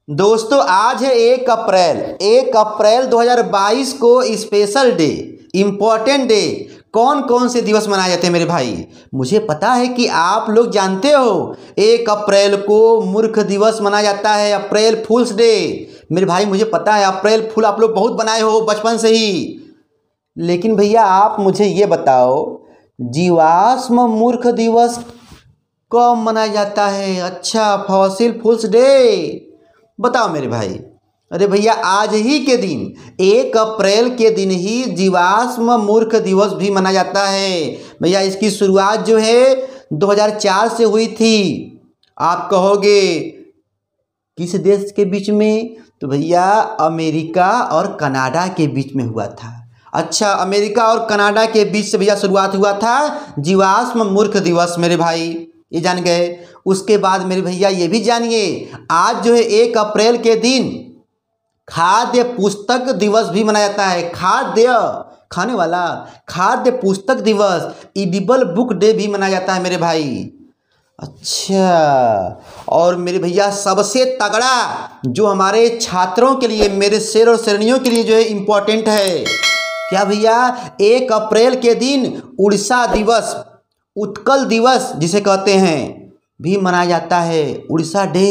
दोस्तों आज है 1 अप्रैल 1 अप्रैल 2022 को स्पेशल डे, इम्पोर्टेंट डे। कौन कौन से दिवस मनाए जाते हैं मेरे भाई? मुझे पता है कि आप लोग जानते हो 1 अप्रैल को मूर्ख दिवस मनाया जाता है, अप्रैल फूल्स डे। मेरे भाई मुझे पता है अप्रैल फूल आप लोग बहुत बनाए हो बचपन से ही। लेकिन भैया आप मुझे ये बताओ, जीवाश्म मूर्ख दिवस कब मनाया जाता है? अच्छा, फॉसिल फूल्स डे बताओ मेरे भाई। अरे भैया आज ही के दिन 1 अप्रैल के दिन ही जीवाश्म मूर्ख दिवस भी मनाया जाता है। भैया इसकी शुरुआत जो है 2004 से हुई थी। आप कहोगे किस देश के बीच में? तो भैया अमेरिका और कनाडा के बीच में हुआ था। अच्छा, अमेरिका और कनाडा के बीच से भैया शुरुआत हुआ था जीवाश्म मूर्ख दिवस। मेरे भाई ये जान गए। उसके बाद मेरे भैया ये भी जानिए, आज जो है 1 अप्रैल के दिन खाद्य पुस्तक दिवस भी मनाया जाता है। खाद्य खाने वाला खाद्य पुस्तक दिवस, एडिबल बुक डे भी मनाया जाता है मेरे भाई। अच्छा, और मेरे भैया सबसे तगड़ा जो हमारे छात्रों के लिए, मेरे शेर और शेरनियों के लिए जो है इम्पोर्टेंट है, क्या भैया 1 अप्रैल के दिन उड़ीसा दिवस, उत्कल दिवस जिसे कहते हैं, भी मनाया जाता है, उड़ीसा डे।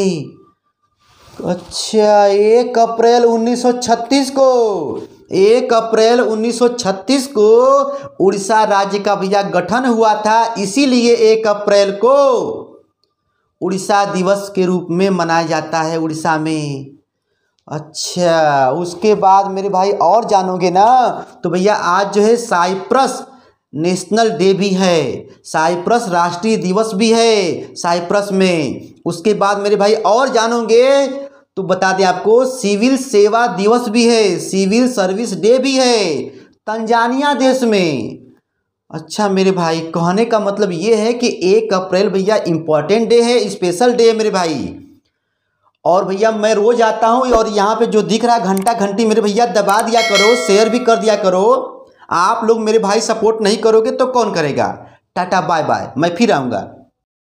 अच्छा, 1 अप्रैल 1936 को 1 अप्रैल 1936 को उड़ीसा राज्य का भैया गठन हुआ था, इसीलिए 1 अप्रैल को उड़ीसा दिवस के रूप में मनाया जाता है उड़ीसा में। अच्छा, उसके बाद मेरे भाई और जानोगे ना, तो भैया आज जो है साइप्रस नेशनल डे भी है, साइप्रस राष्ट्रीय दिवस भी है साइप्रस में। उसके बाद मेरे भाई और जानोगे तो बता दें आपको, सिविल सेवा दिवस भी है, सिविल सर्विस डे भी है तंजानिया देश में। अच्छा मेरे भाई, कहने का मतलब ये है कि 1 अप्रैल भैया इम्पोर्टेंट डे है, स्पेशल डे है मेरे भाई। और भैया मैं रोज आता हूँ और यहाँ पे जो दिख रहा है घंटा घंटी, मेरे भैया दबा दिया करो, शेयर भी कर दिया करो। आप लोग मेरे भाई सपोर्ट नहीं करोगे तो कौन करेगा? टाटा बाय बाय, मैं फिर आऊँगा।